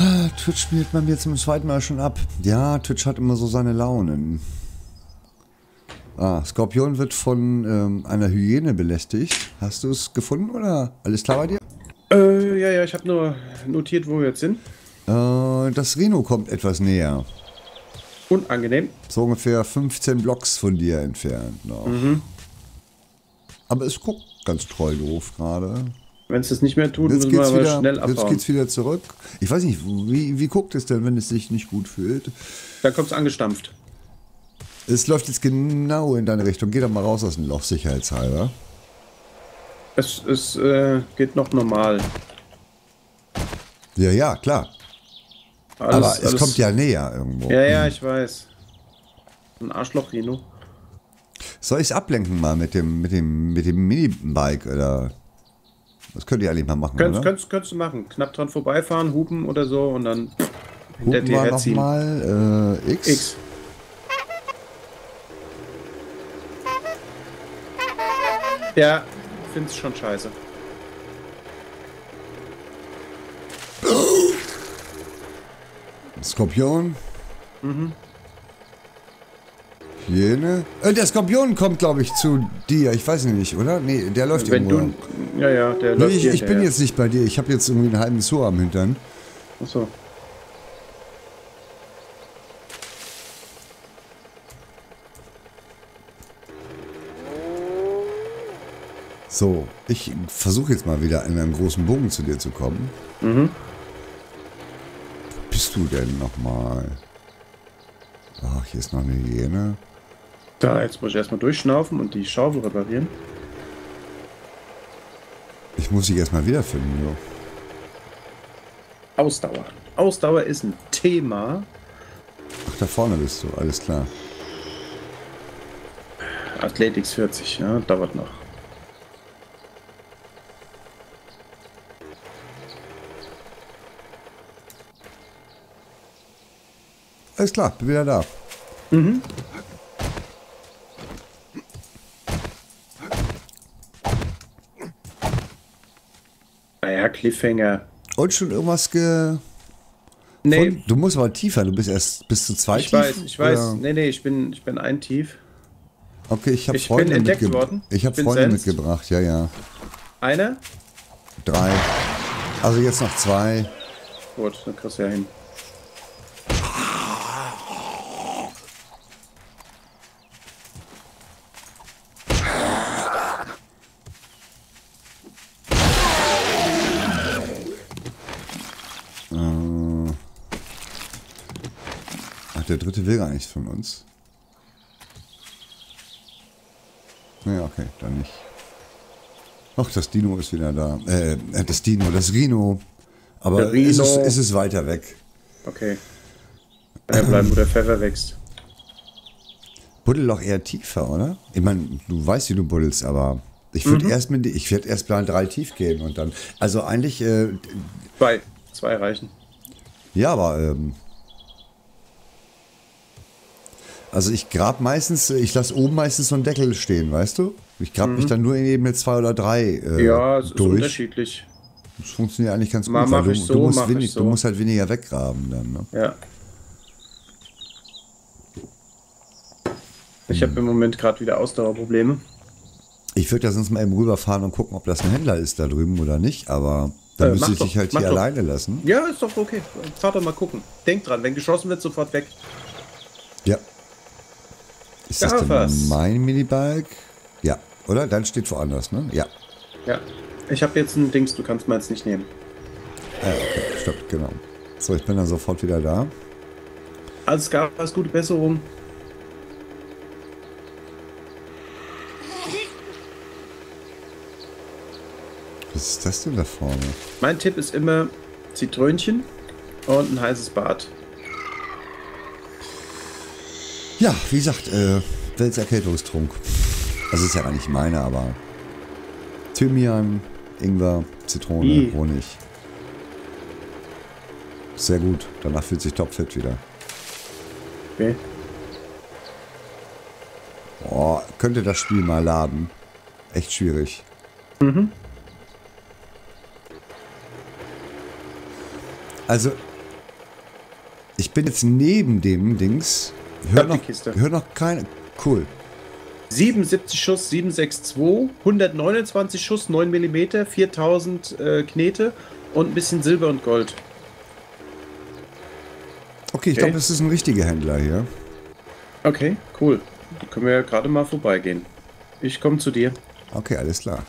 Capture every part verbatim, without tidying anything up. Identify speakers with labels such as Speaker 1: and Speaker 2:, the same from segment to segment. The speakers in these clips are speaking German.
Speaker 1: Twitch spielt bei mir zum zweiten Mal schon ab. Ja, Twitch hat immer so seine Launen. Ah, Skorpion wird von ähm, einer Hyäne belästigt. Hast du es gefunden oder alles klar bei dir?
Speaker 2: Äh, ja, ja, ich habe nur notiert, wo wir jetzt sind.
Speaker 1: Äh, das Rhino kommt etwas näher.
Speaker 2: Unangenehm.
Speaker 1: So ungefähr fünfzehn Blocks von dir entfernt noch.
Speaker 2: Mhm.
Speaker 1: Aber es guckt ganz treu doof gerade.
Speaker 2: Wenn es das nicht mehr tut,
Speaker 1: Jetzt
Speaker 2: müssen wir
Speaker 1: geht's
Speaker 2: aber
Speaker 1: wieder,
Speaker 2: schnell
Speaker 1: jetzt
Speaker 2: abhauen.
Speaker 1: geht's wieder zurück. Ich weiß nicht, wie, wie guckt es denn, wenn es sich nicht gut fühlt?
Speaker 2: Da kommt es angestampft.
Speaker 1: Es läuft jetzt genau in deine Richtung. Geh doch mal raus aus dem Loch, sicherheitshalber.
Speaker 2: Es, es äh, geht noch normal.
Speaker 1: Ja, ja, klar.
Speaker 2: Alles,
Speaker 1: Aber es
Speaker 2: alles,
Speaker 1: kommt ja näher irgendwo.
Speaker 2: Ja, ja, ich weiß. Ein Arschloch, Rino.
Speaker 1: Soll ich es ablenken mal mit dem, mit dem, mit dem Minibike oder? Das könnt ihr eigentlich mal machen,
Speaker 2: Könntest,
Speaker 1: oder?
Speaker 2: könntest, könntest du machen. Knapp dran vorbeifahren, hupen oder so und dann hinter
Speaker 1: Gucken
Speaker 2: dir
Speaker 1: wir
Speaker 2: herziehen.
Speaker 1: nochmal. Äh, X.
Speaker 2: X. Ja, find's schon scheiße.
Speaker 1: Skorpion.
Speaker 2: Mhm.
Speaker 1: Hyäne. Äh, der Skorpion kommt, glaube ich, zu dir. Ich weiß nicht, oder? Nee, der läuft
Speaker 2: Wenn
Speaker 1: irgendwo.
Speaker 2: du, ja, ja, der
Speaker 1: Nee,
Speaker 2: läuft
Speaker 1: ich,
Speaker 2: dir
Speaker 1: ich bin
Speaker 2: hinterher.
Speaker 1: jetzt nicht bei dir. Ich habe jetzt irgendwie einen halben Zoo am Hintern.
Speaker 2: Achso.
Speaker 1: So, ich versuche jetzt mal wieder in einem großen Bogen zu dir zu kommen.
Speaker 2: Mhm.
Speaker 1: Wo bist du denn nochmal? Ach, hier ist noch eine Hyäne.
Speaker 2: Da, jetzt muss ich erstmal durchschnaufen und die Schaufel reparieren.
Speaker 1: Ich muss dich erstmal wiederfinden, jo.
Speaker 2: Ausdauer. Ausdauer ist ein Thema.
Speaker 1: Ach, da vorne bist du, alles klar.
Speaker 2: Athletics vierzig, ja, dauert noch.
Speaker 1: Alles klar, bin wieder da.
Speaker 2: Mhm. Naja, Cliffhanger.
Speaker 1: Und schon irgendwas ge...
Speaker 2: Nee,
Speaker 1: Von, du musst aber tiefer, du bist erst bis zu zwei
Speaker 2: ich
Speaker 1: tief,
Speaker 2: weiß, ich weiß.
Speaker 1: oder?
Speaker 2: Nee, nee, ich bin, ich bin ein Tief.
Speaker 1: Okay, ich habe
Speaker 2: Ich bin
Speaker 1: Freunde
Speaker 2: entdeckt
Speaker 1: mitgebracht.
Speaker 2: worden.
Speaker 1: Ich habe
Speaker 2: Bin
Speaker 1: Freunde
Speaker 2: sensed.
Speaker 1: mitgebracht, ja, ja.
Speaker 2: Einer?
Speaker 1: Drei. Also jetzt noch zwei.
Speaker 2: Gut, dann kriegst du ja hin.
Speaker 1: Äh, ach, der dritte will gar nichts von uns. Naja, okay, dann nicht. Ach, das Dino ist wieder da. Äh, das Dino, das Rhino. Aber
Speaker 2: Der Rhino.
Speaker 1: Ist, es, ist es weiter weg.
Speaker 2: Okay. Kann ja bleiben, wo der Pfeffer wächst.
Speaker 1: Buddel doch eher tiefer, oder? Ich meine, du weißt, wie du buddelst, aber ich würde
Speaker 2: Mhm.
Speaker 1: erst mit, ich werde erst mal drei tief gehen und dann. Also eigentlich, äh,
Speaker 2: Zwei. Zwei reichen.
Speaker 1: ja, aber ähm, also ich grab meistens, ich lasse oben meistens so einen Deckel stehen, weißt du? Ich grab mich dann nur in eben mit zwei oder drei äh,
Speaker 2: Ja, es ist
Speaker 1: durch.
Speaker 2: unterschiedlich.
Speaker 1: Das funktioniert eigentlich ganz gut,
Speaker 2: Mal
Speaker 1: weil
Speaker 2: mach
Speaker 1: du,
Speaker 2: ich so,
Speaker 1: du, musst
Speaker 2: mach
Speaker 1: wenig,
Speaker 2: ich so.
Speaker 1: du musst halt weniger weggraben dann. Ne?
Speaker 2: Ja. Ich habe im Moment gerade wieder Ausdauerprobleme.
Speaker 1: Ich würde ja sonst mal eben rüberfahren und gucken, ob das ein Händler ist da drüben oder nicht, aber dann
Speaker 2: Äh,
Speaker 1: müsste
Speaker 2: mach
Speaker 1: ich dich
Speaker 2: doch,
Speaker 1: halt
Speaker 2: mach
Speaker 1: hier
Speaker 2: doch.
Speaker 1: alleine lassen.
Speaker 2: Ja, ist doch okay. Fahr doch mal gucken. Denk dran, wenn geschossen wird, sofort weg.
Speaker 1: Ja. Ist das denn
Speaker 2: Garfers.
Speaker 1: mein Minibike? Ja, oder? Dann steht woanders, ne? Ja.
Speaker 2: Ja. Ich habe jetzt ein Dings, du kannst meins nicht nehmen.
Speaker 1: Ja, okay, stimmt, genau. So, ich bin dann sofort wieder da.
Speaker 2: Alles klar, alles gute Besserung.
Speaker 1: Was ist das denn da vorne?
Speaker 2: Mein Tipp ist immer Zitrönchen und ein heißes Bad.
Speaker 1: Ja, wie gesagt, äh, Welts Erkältungstrunk. Also ist ja gar nicht meine, aber Thymian, Ingwer, Zitrone,
Speaker 2: I.
Speaker 1: Honig. Sehr gut. Danach fühlt sich topfit wieder.
Speaker 2: Okay.
Speaker 1: Boah, könnte das Spiel mal laden. Echt schwierig.
Speaker 2: Mhm.
Speaker 1: Also, Ich bin jetzt neben dem Dings. Hör noch,
Speaker 2: Kiste.
Speaker 1: hör noch keine. Cool.
Speaker 2: siebenundsiebzig Schuss, sieben sechs zwei, hundertneunundzwanzig Schuss, neun Millimeter, viertausend äh, Knete und ein bisschen Silber und Gold.
Speaker 1: Okay, ich
Speaker 2: Okay.
Speaker 1: glaube, das ist ein richtiger Händler hier.
Speaker 2: Okay, cool. Da können wir ja gerade mal vorbeigehen. Ich komme zu dir.
Speaker 1: Okay, alles klar.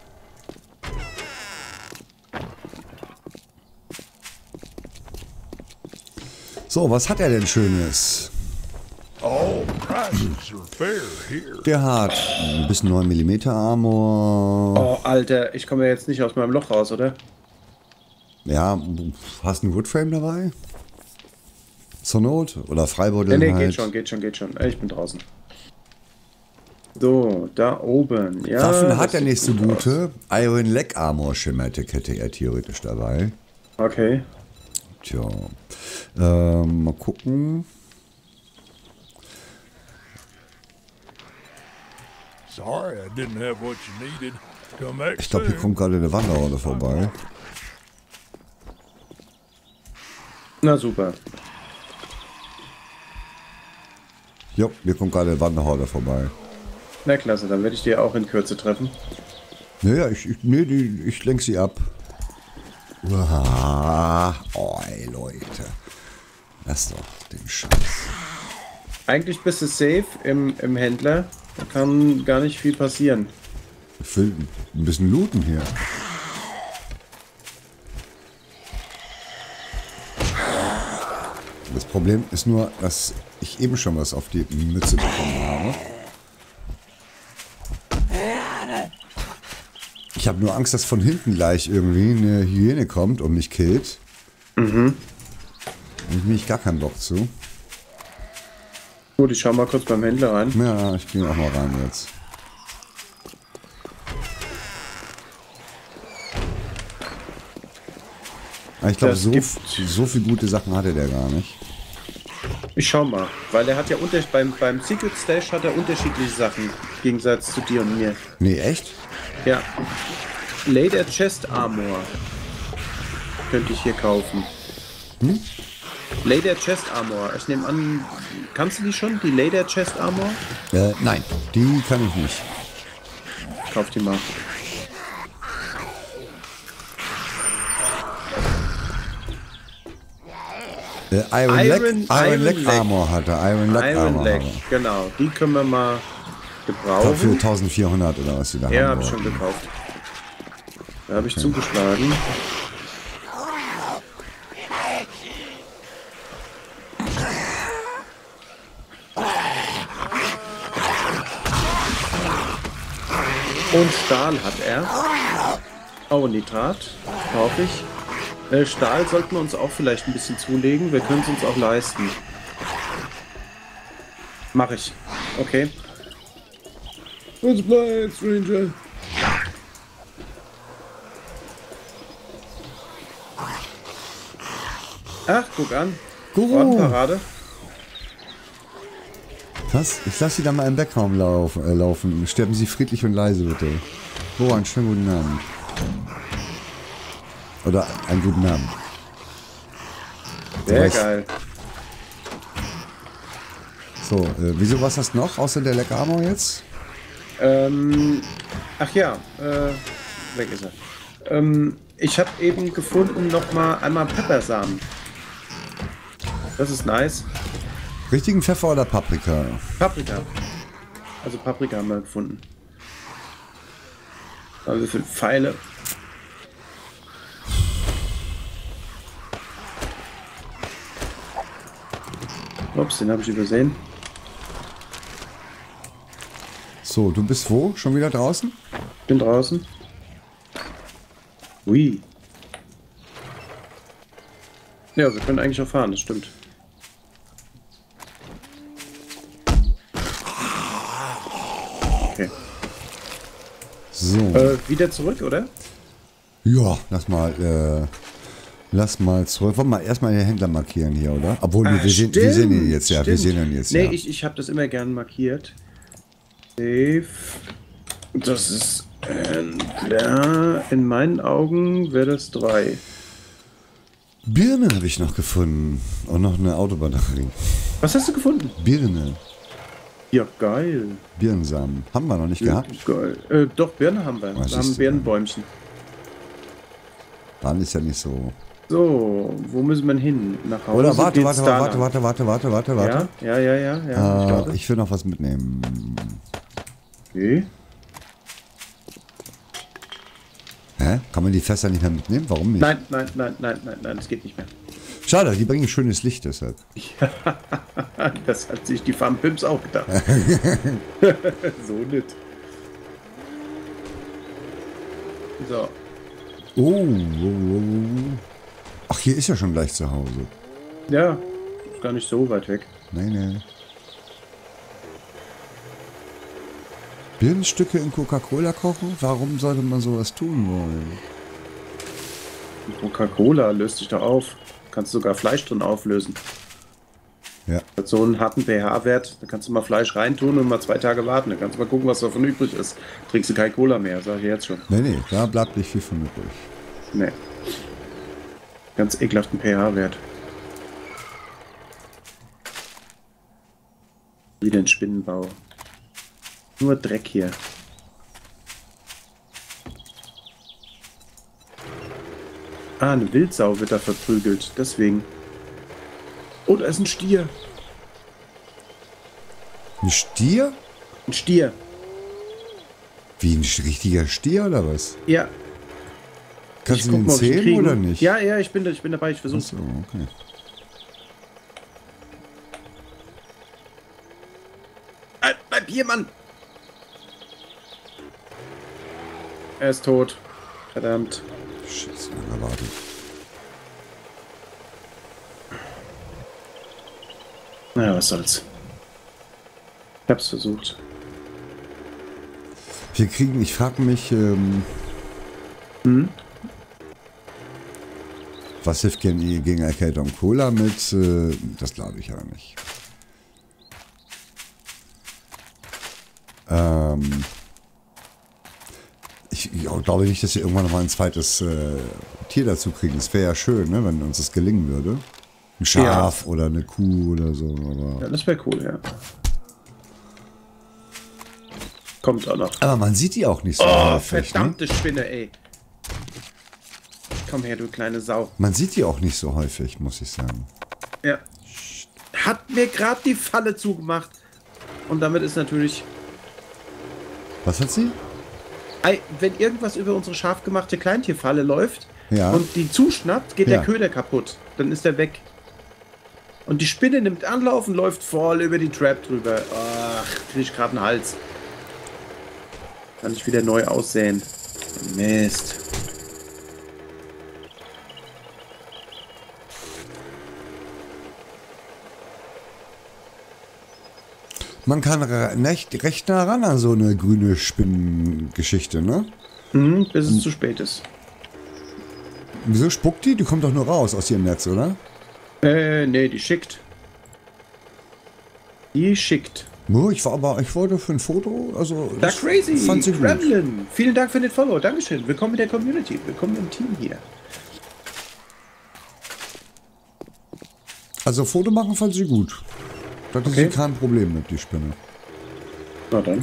Speaker 1: So, was hat er denn Schönes?
Speaker 3: All prices are fair here.
Speaker 1: Der hat ein bisschen neun Millimeter Armor.
Speaker 2: Oh, Alter, ich komme ja jetzt nicht aus meinem Loch raus, oder?
Speaker 1: Ja, hast du einen Woodframe dabei? Zur Not? Oder Freibeutel
Speaker 2: Nee, nee,
Speaker 1: halt.
Speaker 2: geht schon, geht schon, geht schon. Ich bin draußen. So, da oben. Ja,
Speaker 1: Waffen
Speaker 2: das
Speaker 1: hat er
Speaker 2: sieht
Speaker 1: nicht so
Speaker 2: gut aus.
Speaker 1: gute. Iron Leg Armor Schematic hätte er theoretisch dabei.
Speaker 2: Okay.
Speaker 1: Tja. Ähm, mal gucken.
Speaker 3: Sorry I didn't have what you needed. Come back
Speaker 1: Ich glaube, hier
Speaker 3: soon.
Speaker 1: kommt gerade eine Wanderhorde vorbei.
Speaker 2: Na super.
Speaker 1: Jo, hier kommt gerade eine Wanderhorde vorbei.
Speaker 2: Na klasse, dann werde ich dir auch in Kürze treffen.
Speaker 1: Naja, ich, ich, nee, die, ich lenk sie ab. Uah, oh, ey, Leute. Lass doch den Scheiß.
Speaker 2: Eigentlich bist du safe im, im Händler. Da kann gar nicht viel passieren.
Speaker 1: Ich will ein bisschen looten hier. Das Problem ist nur, dass ich eben schon was auf die Mütze bekommen habe. Ich habe nur Angst, dass von hinten gleich irgendwie eine Hyäne kommt und mich killt. Mhm. Und ich mich gar keinen Bock zu.
Speaker 2: Gut, ich schau mal kurz beim Händler rein.
Speaker 1: Ja, ich gehe auch mal rein jetzt. Aber ich glaube,
Speaker 2: Das
Speaker 1: so,
Speaker 2: gibt-
Speaker 1: so viele gute Sachen hatte der gar nicht.
Speaker 2: Ich schau mal, weil er hat ja unter beim, beim Secret Stash hat er unterschiedliche Sachen, im Gegensatz zu dir und mir.
Speaker 1: Nee, echt?
Speaker 2: Ja. Leder Chest Armor könnte ich hier kaufen.
Speaker 1: Hm?
Speaker 2: Leder Chest Armor. Ich nehme an, kannst du die schon, die Leder Chest Armor?
Speaker 1: Äh, nein, die kann ich nicht.
Speaker 2: Kauf die mal.
Speaker 1: Äh, Iron,
Speaker 2: Iron-
Speaker 1: Leg, Iron,
Speaker 2: Iron
Speaker 1: Leg
Speaker 2: Leg.
Speaker 1: Armor hat er. Iron Leg
Speaker 2: Iron
Speaker 1: Armor
Speaker 2: Leg,
Speaker 1: hat er.
Speaker 2: genau. Die können wir mal
Speaker 1: Ich glaube für
Speaker 2: gebrauchen.
Speaker 1: eintausendvierhundert oder was die da
Speaker 2: Ja,
Speaker 1: haben.
Speaker 2: habe ich schon gekauft. Da habe ich zugeschlagen. Und Stahl hat er. Oh, Nitrat kaufe ich. Äh, Stahl sollten wir uns auch vielleicht ein bisschen zulegen. Wir können es uns auch leisten. Mach ich. Okay. Was bleibt, Stranger? Ach, guck an.
Speaker 1: Guru.
Speaker 2: Ordenparade.
Speaker 1: Was? Ich lasse Sie da mal im Backraum lauf, äh, laufen. Sterben Sie friedlich und leise, bitte. Oh, einen schönen guten Abend. Oder einen guten Abend.
Speaker 2: Sehr
Speaker 1: weiß-
Speaker 2: geil.
Speaker 1: So, äh, wieso was hast du noch außer der Leg Armor jetzt?
Speaker 2: Ähm, ach ja, äh, weg ist er. Ähm, ich habe eben gefunden noch mal einmal Peppersamen. Das ist nice.
Speaker 1: Richtigen Pfeffer oder Paprika?
Speaker 2: Paprika. Also Paprika haben wir gefunden. Also wie viele Pfeile. Ups, den habe ich übersehen.
Speaker 1: So, du bist wo? Schon wieder draußen?
Speaker 2: Bin draußen. Ui. Ja, wir können eigentlich auch fahren, das stimmt. Okay.
Speaker 1: So.
Speaker 2: Äh, wieder zurück, oder?
Speaker 1: Ja, lass mal, äh, lass mal zurück. Wollen wir erstmal den Händler markieren hier, oder? Obwohl, wir, wir, sehen, wir sehen ihn jetzt, ja. Wir
Speaker 2: stimmt.
Speaker 1: sehen ihn jetzt,
Speaker 2: Nee,
Speaker 1: ja.
Speaker 2: ich, ich habe das immer gern markiert. Safe. Das ist Händler. In meinen Augen wäre das drei.
Speaker 1: Birne habe ich noch gefunden. Und noch eine Autobatterie.
Speaker 2: Was hast du gefunden?
Speaker 1: Birne.
Speaker 2: Ja, geil.
Speaker 1: Birnensamen. Haben wir noch nicht
Speaker 2: Ja,
Speaker 1: gehabt.
Speaker 2: geil. Äh, doch, Birne haben wir.
Speaker 1: Was
Speaker 2: Wir haben
Speaker 1: ist
Speaker 2: Birnenbäumchen.
Speaker 1: Dann ist ja nicht so.
Speaker 2: So, wo müssen wir hin? Nach Hause?
Speaker 1: Oder warte,
Speaker 2: geht's
Speaker 1: warte,
Speaker 2: da
Speaker 1: warte,
Speaker 2: lang.
Speaker 1: warte, warte, warte, warte, warte.
Speaker 2: Ja, ja, ja, ja. ja ich
Speaker 1: Äh,
Speaker 2: glaube.
Speaker 1: ich will noch was mitnehmen.
Speaker 2: Okay.
Speaker 1: Hä? Kann man die Fässer nicht mehr mitnehmen? Warum nicht?
Speaker 2: Nein, nein, nein, nein, nein, nein, das geht nicht mehr.
Speaker 1: Schade, die bringen schönes Licht deshalb.
Speaker 2: Das hat sich die Farm Pimps auch gedacht. So nicht. So.
Speaker 1: Oh, oh, oh, oh. Ach, hier ist ja schon gleich zu Hause.
Speaker 2: Ja, ist gar nicht so weit weg.
Speaker 1: Nee, nee. Birnenstücke in Coca-Cola kochen? Warum sollte man sowas tun wollen?
Speaker 2: Coca-Cola löst sich doch auf. Kannst sogar Fleisch drin auflösen.
Speaker 1: Ja.
Speaker 2: Hat so einen harten pH-Wert, da kannst du mal Fleisch reintun und mal zwei Tage warten. Dann kannst du mal gucken, was davon übrig ist. Trinkst du kein Cola mehr, sag ich jetzt schon.
Speaker 1: Nee, nee, da bleibt nicht viel von übrig.
Speaker 2: Nee. Ganz ekelhaften pH-Wert. Wie den Spinnenbau. Nur Dreck hier. Ah, eine Wildsau wird da verprügelt. Deswegen. Oh, da ist ein Stier.
Speaker 1: Ein Stier?
Speaker 2: Ein Stier.
Speaker 1: Wie ein richtiger Stier oder was?
Speaker 2: Ja.
Speaker 1: Kannst
Speaker 2: Ich
Speaker 1: du
Speaker 2: guck
Speaker 1: den
Speaker 2: mal, ob ich ihn
Speaker 1: zählen
Speaker 2: kriegen-
Speaker 1: oder nicht?
Speaker 2: Ja, ja, ich bin, da, ich bin dabei. Ich versuche.
Speaker 1: Achso, okay.
Speaker 2: Äh, bleib hier, Mann! Er ist tot. Verdammt.
Speaker 1: Scheiße, lange wartet.
Speaker 2: Na ja, was soll's. Ich hab's versucht.
Speaker 1: Wir kriegen, ich frage mich, ähm,
Speaker 2: Hm?
Speaker 1: was hilft gegen, gegen Erkältung? Cola mit, äh, das glaube ich ja nicht. Ähm, ich, ich glaube nicht, dass wir irgendwann noch mal ein zweites äh, Tier dazu kriegen. Das wäre ja schön, ne, wenn uns das gelingen würde. Ein Schaf
Speaker 2: Ja.
Speaker 1: oder eine Kuh oder so. Aber,
Speaker 2: Ja, das wäre cool, ja. Kommt auch noch.
Speaker 1: aber man sieht die auch nicht so
Speaker 2: Oh,
Speaker 1: häufig. Ne?
Speaker 2: verdammte Spinne, ey. Komm her, du kleine Sau.
Speaker 1: Man sieht die auch nicht so häufig, muss ich sagen.
Speaker 2: Ja. Hat mir gerade die Falle zugemacht. Und damit ist natürlich...
Speaker 1: Was hat sie?
Speaker 2: Ei, wenn irgendwas über unsere scharf gemachte Kleintierfalle läuft
Speaker 1: Ja.
Speaker 2: und die zuschnappt, geht
Speaker 1: Ja.
Speaker 2: der Köder kaputt. Dann ist er weg. Und die Spinne nimmt Anlauf und läuft voll über die Trap drüber. Ach, krieg ich gerade einen Hals. Kann ich wieder neu aussäen. Mist.
Speaker 1: Man kann re- recht, recht nah ran an so eine grüne Spinnengeschichte, ne?
Speaker 2: Mhm, bis es zu spät ist.
Speaker 1: Wieso spuckt die? Die kommt doch nur raus aus ihrem Netz, oder?
Speaker 2: Äh, nee, die schickt. Die schickt.
Speaker 1: Oh, ich war aber, ich wollte für ein Foto, also
Speaker 2: Da
Speaker 1: das
Speaker 2: crazy.
Speaker 1: fand sie gut.
Speaker 2: Gremlin. Vielen Dank für den Follow. Dankeschön. Willkommen in der Community. Willkommen im Team hier.
Speaker 1: Also Foto machen fand sie gut. Da hatte
Speaker 2: Okay.
Speaker 1: sie kein Problem mit, die Spinne.
Speaker 2: Na dann.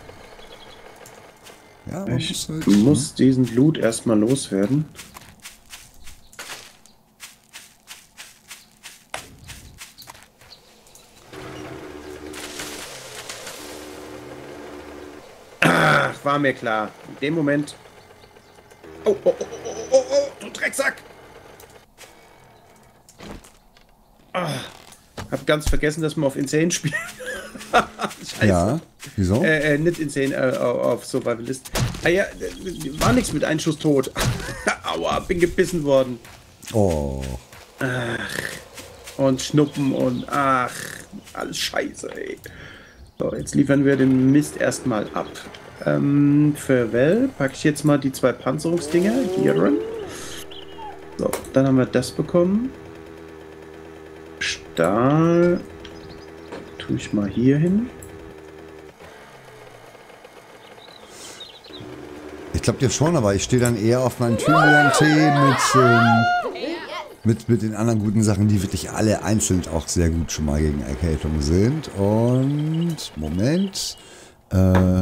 Speaker 1: Ja, man
Speaker 2: Ich
Speaker 1: muss halt,
Speaker 2: muss diesen Loot erstmal loswerden. Ach, war mir klar. In dem Moment. Oh, oh, oh, oh, oh, oh, oh, du Drecksack! Ah, hab ganz vergessen, dass man auf Insane spielt. Scheiße.
Speaker 1: Ja, wieso?
Speaker 2: Äh, äh, nicht Insane, äh, auf Survivalist. Ah ja, äh, war nichts mit Einschuss tot. Aua, bin gebissen worden.
Speaker 1: Oh,
Speaker 2: Und Schnuppen und ach, alles scheiße, ey. So, jetzt liefern wir den Mist erstmal ab. Ähm, für Well packe ich jetzt mal die zwei Panzerungsdinger hier rein. So, dann haben wir das bekommen. Stahl tue ich mal hier hin.
Speaker 1: ich glaube dir schon, aber ich stehe dann eher auf meinen Thymian-Tee mit, ähm, Mit, mit den anderen guten Sachen, die wirklich alle einzeln auch sehr gut schon mal gegen Erkältung sind. Und, Moment. Äh,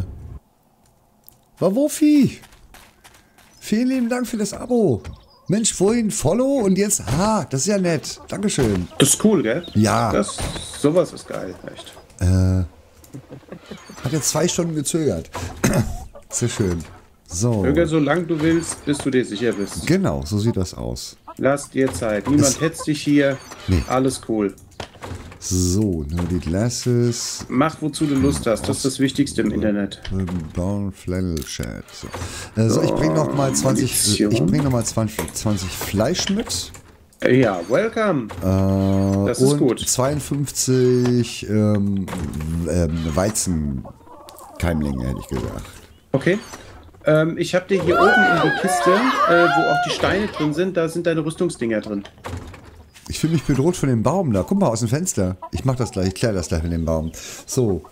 Speaker 1: Wawufi. Vielen lieben Dank für das Abo. Mensch, vorhin Follow und jetzt, ha, das ist ja nett. Dankeschön.
Speaker 2: Das ist cool, gell?
Speaker 1: Ja.
Speaker 2: Das, sowas ist geil, echt.
Speaker 1: Äh, hat jetzt zwei Stunden gezögert. Sehr schön. So.
Speaker 2: Bürger, solange du willst, bis du dir sicher bist.
Speaker 1: Genau, so sieht das aus.
Speaker 2: Lass dir Zeit. Niemand
Speaker 1: Es-
Speaker 2: hetzt dich hier.
Speaker 1: Nee.
Speaker 2: Alles cool.
Speaker 1: So, Nerdy Glasses,
Speaker 2: Mach, wozu du Lust hast. Das ist das Wichtigste im Internet.
Speaker 1: Brown Flannel Chat. So, äh, so ich bringe noch mal zwanzig,
Speaker 2: Munition.
Speaker 1: ich bringe noch mal zwanzig, zwanzig Fleisch mit.
Speaker 2: Ja, welcome.
Speaker 1: Äh,
Speaker 2: Das ist
Speaker 1: und
Speaker 2: gut.
Speaker 1: zweiundfünfzig ähm, ähm, Weizenkeimlinge, hätte ich gesagt.
Speaker 2: Okay. Ähm, ich habe dir hier oben in die Kiste, äh, wo auch die Steine drin sind, da sind deine Rüstungsdinger drin.
Speaker 1: Ich fühle mich bedroht von dem Baum da. Guck mal aus dem Fenster. Ich mach das gleich, ich kläre das gleich mit dem Baum. So.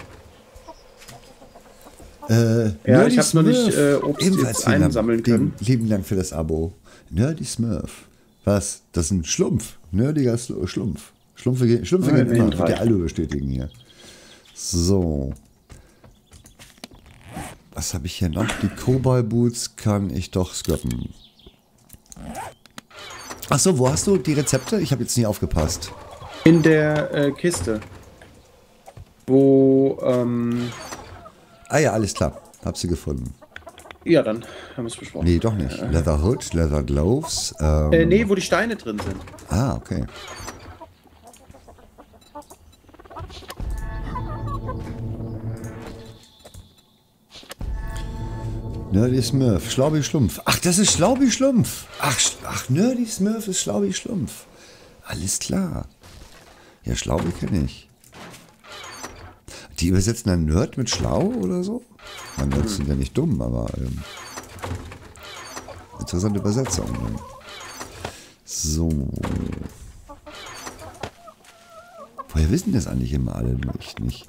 Speaker 1: Äh,
Speaker 2: Ja,
Speaker 1: Nerdy
Speaker 2: ich habe noch nicht
Speaker 1: Smurf.
Speaker 2: äh, Obst
Speaker 1: Ebenfalls
Speaker 2: jetzt
Speaker 1: vielen Dank.
Speaker 2: einsammeln können.
Speaker 1: Lieben, lieben Dank für das Abo. Nerdy Smurf. Was? Das ist ein Schlumpf. Nerdiger Sl- Schlumpf. Schlumpfe, ge- Schlumpfe
Speaker 2: Ah,
Speaker 1: gehen immer.
Speaker 2: immerhin
Speaker 1: Wird
Speaker 2: drei.
Speaker 1: ja alle bestätigen hier. So. Was habe ich hier noch? Die Cowboy Boots kann ich doch scrappen. Achso, wo hast du die Rezepte? Ich habe jetzt nicht aufgepasst.
Speaker 2: In der äh, Kiste. Wo, ähm,
Speaker 1: Ah ja, alles klar. Hab sie gefunden.
Speaker 2: ja, dann haben wir es besprochen.
Speaker 1: Nee, doch nicht. Leather Hood, Leather Gloves. Ähm,
Speaker 2: Äh, nee, wo die Steine drin sind.
Speaker 1: Ah, okay. Nerdy Smurf, Schlaubi Schlumpf. Ach, das ist Schlaubi Schlumpf. Ach, Sch- ach Nerdy Smurf ist Schlaubi Schlumpf. Alles klar. Ja, Schlaubi kenne ich. Die übersetzen dann Nerd mit Schlau oder so? Man, Nerds sind ja nicht dumm, aber ähm, interessante Übersetzung. Ne? So. Woher wissen das eigentlich immer alle? Nur ich nicht.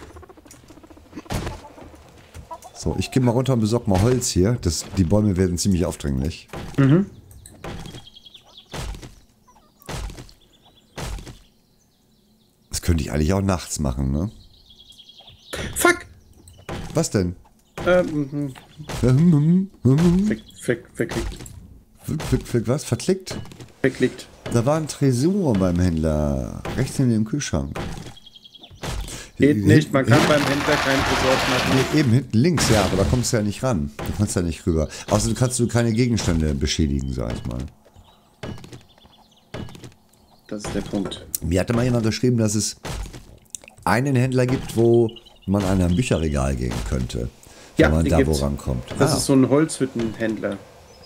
Speaker 1: So, ich gehe mal runter und besorge mal Holz hier. Das, die Bäume werden ziemlich aufdringlich.
Speaker 2: Mhm.
Speaker 1: Das könnte ich eigentlich auch nachts machen, ne?
Speaker 2: Fuck!
Speaker 1: Was denn?
Speaker 2: Ähm,
Speaker 1: Hm,
Speaker 2: weg, weg, wegklickt.
Speaker 1: Fick, fick, was? Verklickt?
Speaker 2: Wegklickt.
Speaker 1: Da war ein Tresor beim Händler. Rechts in dem Kühlschrank.
Speaker 2: Geht
Speaker 1: Hin-
Speaker 2: nicht, man kann beim Händler keinen Tresor machen.
Speaker 1: Nee, eben hinten links, ja, aber da kommst du ja nicht ran. Du kannst ja nicht rüber. Außerdem kannst du keine Gegenstände beschädigen, sag ich mal.
Speaker 2: Das ist der Punkt.
Speaker 1: Mir hatte mal jemand geschrieben, dass es einen Händler gibt, wo man an ein Bücherregal gehen könnte.
Speaker 2: Ja,
Speaker 1: wenn man
Speaker 2: die
Speaker 1: da
Speaker 2: gibt's.
Speaker 1: wo rankommt.
Speaker 2: Das
Speaker 1: Ah,
Speaker 2: ist so ein Holzhüttenhändler.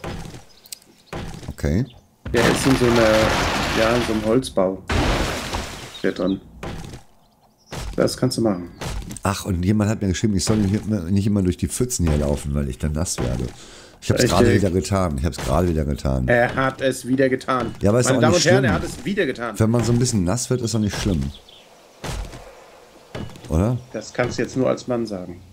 Speaker 1: okay.
Speaker 2: Der ist in so einer, ja, in so einem Holzbau. Der drin. Das kannst du machen.
Speaker 1: Ach, und jemand hat mir geschrieben, ich soll nicht immer, nicht immer durch die Pfützen hier laufen, weil ich dann nass werde. Ich habe es
Speaker 2: Richtig.
Speaker 1: gerade wieder getan. Ich habe es gerade wieder getan.
Speaker 2: Er hat es wieder getan.
Speaker 1: Ja, aber ist
Speaker 2: Meine
Speaker 1: auch
Speaker 2: Damen
Speaker 1: nicht
Speaker 2: und Herren,
Speaker 1: schlimm.
Speaker 2: er hat es wieder getan.
Speaker 1: Wenn man so ein bisschen nass wird, ist doch nicht schlimm. Oder?
Speaker 2: Das kannst du jetzt nur als Mann sagen.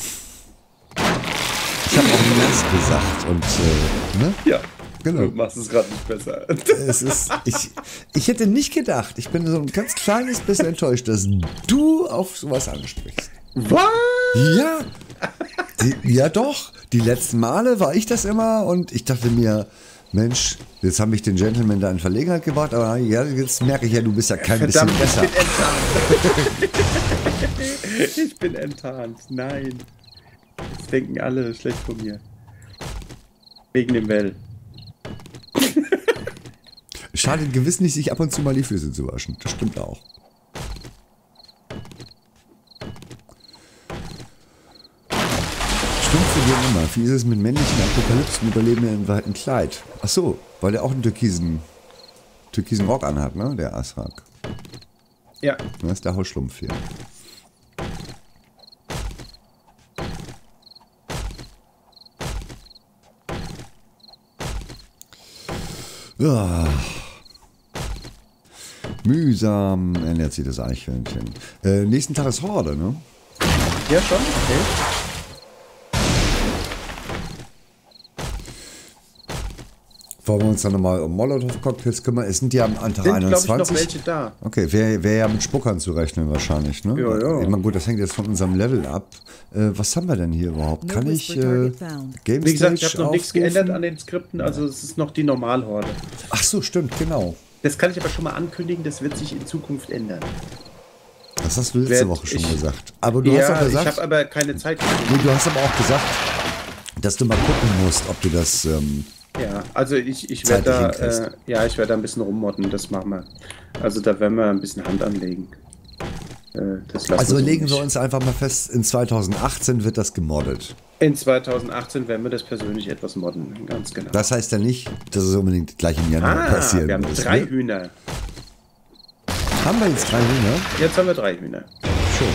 Speaker 1: Ich habe auch nass gesagt und, äh, ne?
Speaker 2: Ja.
Speaker 1: Genau.
Speaker 2: Du machst es gerade nicht besser.
Speaker 1: Es ist, ich, ich hätte nicht gedacht, ich bin so ein ganz kleines bisschen enttäuscht, dass du auf sowas ansprichst.
Speaker 2: Was?
Speaker 1: Ja, die, ja doch. Die letzten Male war ich das immer und ich dachte mir, Mensch, jetzt habe ich den Gentleman da in Verlegenheit gebracht, aber ja, jetzt merke ich ja, du bist ja kein
Speaker 2: Verdammt, ich
Speaker 1: bisschen besser.
Speaker 2: bin enttarnt. Ich bin enttarnt. Nein. Jetzt denken alle schlecht von mir. Wegen dem Well.
Speaker 1: Schadet gewiss nicht, sich ab und zu mal die Füße zu waschen. Das stimmt auch. Stimmt für dir immer. Wie ist es mit männlichen Apokalypsen überleben im weiten Kleid? Ach so, weil der auch einen türkisen, türkisen Rock anhat, ne? Der Asrak.
Speaker 2: Ja.
Speaker 1: Das ist der Hausschlumpf hier. Ja. Mühsam ernährt sich das Eichhörnchen. Äh, nächsten Tag ist Horde, ne?
Speaker 2: Ja, schon? Okay.
Speaker 1: Wollen wir uns dann nochmal um Molotow-Cocktails kümmern? Es sind ja am Anfang
Speaker 2: Sind, glaube ich,
Speaker 1: einundzwanzig.
Speaker 2: noch welche da.
Speaker 1: Okay, wäre wär ja mit Spuckern zu rechnen wahrscheinlich, ne?
Speaker 2: Ja, ja.
Speaker 1: Ich meine, gut, das hängt jetzt von unserem Level ab. Äh, was haben wir denn hier überhaupt? Kann ich äh, Game
Speaker 2: Wie gesagt, ich
Speaker 1: Stage
Speaker 2: habe noch nichts
Speaker 1: aufrufen?
Speaker 2: geändert an den Skripten, also es ist noch die Normalhorde.
Speaker 1: Ach so, stimmt, genau.
Speaker 2: Das kann ich aber schon mal ankündigen, das wird sich in Zukunft ändern.
Speaker 1: Das hast du letzte
Speaker 2: Werd
Speaker 1: Woche schon
Speaker 2: ich-
Speaker 1: gesagt. Aber du
Speaker 2: ja,
Speaker 1: hast auch
Speaker 2: ich
Speaker 1: gesagt,
Speaker 2: habe aber keine Zeit.
Speaker 1: nee, du hast aber auch gesagt, dass du mal gucken musst, ob du das. Ähm,
Speaker 2: Ja, also ich, ich werde
Speaker 1: Zeitlich
Speaker 2: da,
Speaker 1: hinkriegst.
Speaker 2: äh, ja, ich werde da ein bisschen rummodden, das machen wir. Also da werden wir ein bisschen Hand anlegen. Äh, das lassen
Speaker 1: also
Speaker 2: wir so
Speaker 1: legen wir
Speaker 2: nicht.
Speaker 1: uns einfach mal fest, in zweitausendachtzehn wird das gemoddet.
Speaker 2: In zweitausendachtzehn werden wir das persönlich etwas modden, ganz genau.
Speaker 1: Das heißt ja nicht, dass es unbedingt gleich im Januar
Speaker 2: ah,
Speaker 1: passieren
Speaker 2: wir haben
Speaker 1: muss.
Speaker 2: drei
Speaker 1: ne?
Speaker 2: Hühner.
Speaker 1: Haben wir jetzt drei Hühner?
Speaker 2: Jetzt haben wir drei Hühner.
Speaker 1: Schön.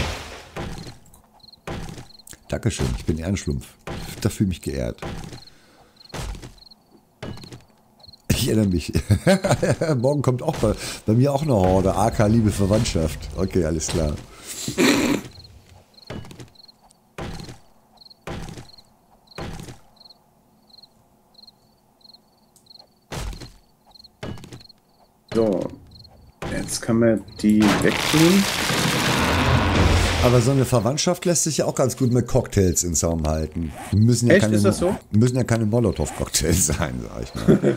Speaker 1: Dankeschön, ich bin Ehrenschlumpf. Da fühle ich mich geehrt. Ich erinnere mich. Morgen kommt auch bei, bei mir auch eine Horde. A K Liebe Verwandtschaft. Okay, alles klar.
Speaker 2: So, jetzt können wir die wegtun.
Speaker 1: Aber so eine Verwandtschaft lässt sich ja auch ganz gut mit Cocktails in Zaum halten. Müssen ja
Speaker 2: Echt,
Speaker 1: keine,
Speaker 2: ist das so?
Speaker 1: Müssen ja keine Molotow-Cocktails sein, sag ich mal.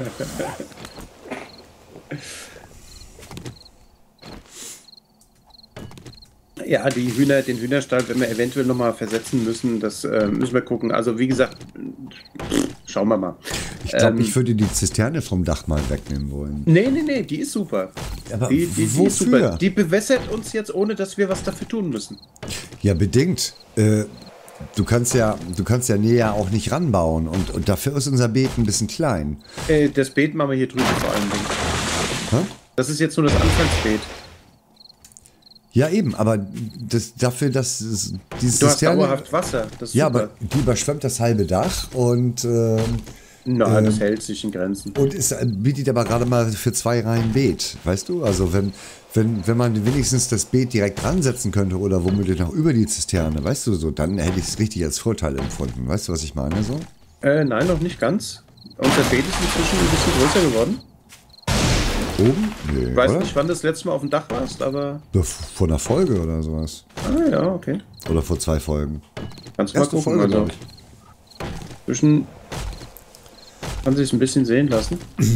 Speaker 2: Ja, die Hühner, den Hühnerstall werden wir eventuell nochmal versetzen müssen. Das äh, müssen wir gucken. Also wie gesagt, schauen wir mal.
Speaker 1: Ich glaube,
Speaker 2: Ähm,
Speaker 1: ich würde die Zisterne vom Dach mal wegnehmen wollen.
Speaker 2: Nee, nee, nee, die ist super.
Speaker 1: Aber
Speaker 2: die, die, die
Speaker 1: wofür?
Speaker 2: ist super. Die bewässert uns jetzt, ohne dass wir was dafür tun müssen.
Speaker 1: Ja, bedingt. Äh, du kannst ja, du kannst ja näher auch nicht ranbauen und, und dafür ist unser Beet ein bisschen klein.
Speaker 2: Äh, das Beet machen wir hier drüben vor allen Dingen.
Speaker 1: Hä?
Speaker 2: Das ist jetzt nur das Anfangsbeet.
Speaker 1: Ja, eben, aber das, dafür, dass es- diese
Speaker 2: Du hast
Speaker 1: Zisterne.
Speaker 2: dauerhaft Wasser. Das ist
Speaker 1: Ja,
Speaker 2: super.
Speaker 1: aber die überschwemmt das halbe Dach und, ähm,
Speaker 2: Nein, das
Speaker 1: ähm,
Speaker 2: hält sich in Grenzen.
Speaker 1: und ist, bietet aber gerade mal für zwei Reihen Beet. Weißt du? Also, wenn, wenn, wenn man wenigstens das Beet direkt dran setzen könnte oder womöglich noch über die Zisterne, weißt du, so, dann hätte ich es richtig als Vorteil empfunden. Weißt du, was ich meine? So?
Speaker 2: Äh, nein, noch nicht ganz. Unser Beet ist inzwischen ein bisschen größer geworden.
Speaker 1: Oben? Nee,
Speaker 2: Ich weiß
Speaker 1: oder?
Speaker 2: nicht, wann du das letzte Mal auf dem Dach warst, aber.
Speaker 1: Ja, vor einer Folge oder sowas.
Speaker 2: Ah ja, okay.
Speaker 1: Oder vor zwei Folgen.
Speaker 2: Kannst du mal
Speaker 1: Erste
Speaker 2: gucken.
Speaker 1: Folge,
Speaker 2: Also,
Speaker 1: glaub ich.
Speaker 2: zwischen. Kann sich ein bisschen sehen lassen.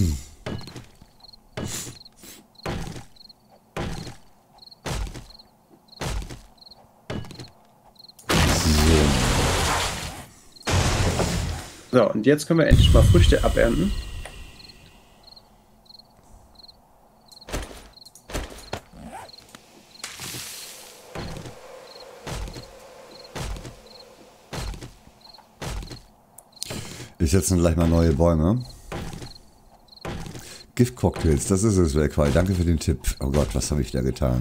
Speaker 2: So, und jetzt können wir endlich mal Früchte abernten.
Speaker 1: Ich setze gleich mal neue Bäume. Giftcocktails, das ist es, Werkfall. Danke für den Tipp. Oh Gott, was habe ich da getan?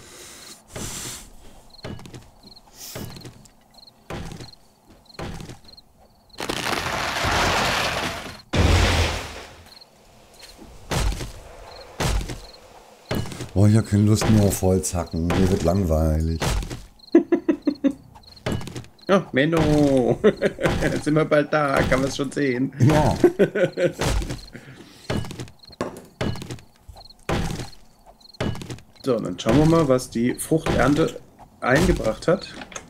Speaker 1: Oh, ich habe keine Lust mehr auf Holz hacken. Mir wird langweilig.
Speaker 2: Ja, Menno. Jetzt sind wir bald da, kann man es schon sehen.
Speaker 1: Ja.
Speaker 2: So, dann schauen wir mal, was die Fruchternte eingebracht hat.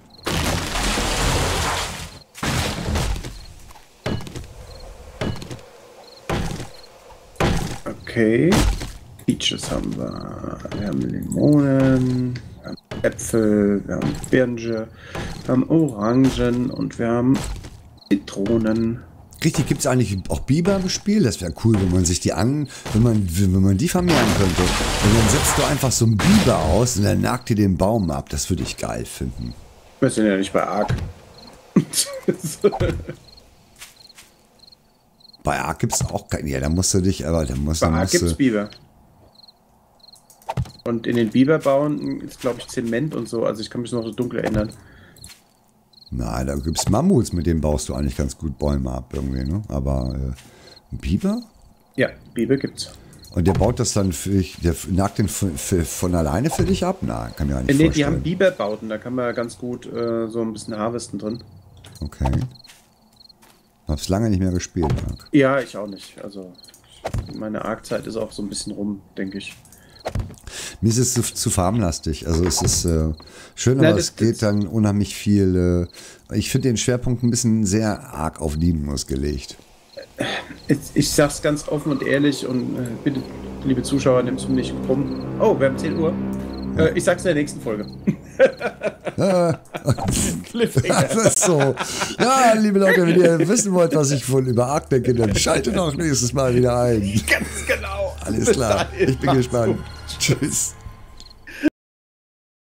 Speaker 2: Okay. Peaches haben wir. Wir haben Limonen, wir haben Äpfel, wir haben Birnen, wir haben Orangen und wir haben Zitronen.
Speaker 1: Richtig, gibt es eigentlich auch Biber im Spiel? Das wäre cool, wenn man sich die an, wenn man, wenn man die vermehren könnte. Und dann setzt du einfach so einen Biber aus und dann nagt dir den Baum ab. Das würde ich geil finden.
Speaker 2: Wir sind ja nicht bei Ark.
Speaker 1: Bei Ark gibt es auch keinen. Ja, da musst du dich, aber da musst,
Speaker 2: Bei
Speaker 1: da
Speaker 2: Ark
Speaker 1: musst
Speaker 2: gibt es
Speaker 1: du.
Speaker 2: Biber. Und in den Biberbauen ist, glaube ich, Zement und so. Also ich kann mich noch so dunkel erinnern.
Speaker 1: Nein, da gibt es Mammuts, mit denen baust du eigentlich ganz gut Bäume ab irgendwie, ne? Aber äh, ein Biber?
Speaker 2: Ja, Biber gibt's.
Speaker 1: Und der baut das dann für dich, der nagt den für, für, von alleine für dich ab? Nein, kann mir
Speaker 2: Äh,
Speaker 1: nicht
Speaker 2: nee, die
Speaker 1: vorstellen.
Speaker 2: haben Biberbauten, da kann man ganz gut äh, so ein bisschen harvesten drin.
Speaker 1: Okay. Hab's lange nicht mehr gespielt, Marc.
Speaker 2: Ja, ich auch nicht. Also Meine Arc-Zeit ist auch so ein bisschen rum, denke ich.
Speaker 1: Mir ist es zu, zu farmlastig. Also es ist äh, schön, aber
Speaker 2: Na, das-
Speaker 1: es geht dann unheimlich viel. Äh, ich finde den Schwerpunkt ein bisschen sehr arg auf Demos gelegt.
Speaker 2: Ich, ich sag's ganz offen und ehrlich und äh, bitte, liebe Zuschauer, nimm's mir nicht krumm. Oh, wir haben zehn Uhr. Äh, ich sag's in der nächsten Folge. Cliffhanger.
Speaker 1: Das ist so. Ja, liebe Leute, wenn ihr wissen wollt, was ich von über Ark denke, dann schaltet auch nächstes Mal wieder ein.
Speaker 2: Ganz genau.
Speaker 1: Alles
Speaker 2: Bis
Speaker 1: klar.
Speaker 2: dahin.
Speaker 1: Ich bin
Speaker 2: Macht's
Speaker 1: gespannt.
Speaker 2: gut.
Speaker 1: Tschüss.